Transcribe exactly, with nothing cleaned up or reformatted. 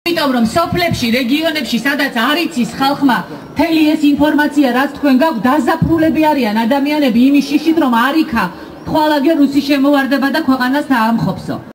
იმიტომ რომ სოფლებში, რეგიონებში, სადაც არ იცის ხალხმა მთელი ეს ინფორმაცია, რაც თქვენ გაქვთ, დაზაფხულები არიან ადამიანები იმის შიშით, რომ არ იქა თვალაგე რუსი შემოვარდება და ქვეყანას დაამხობსო.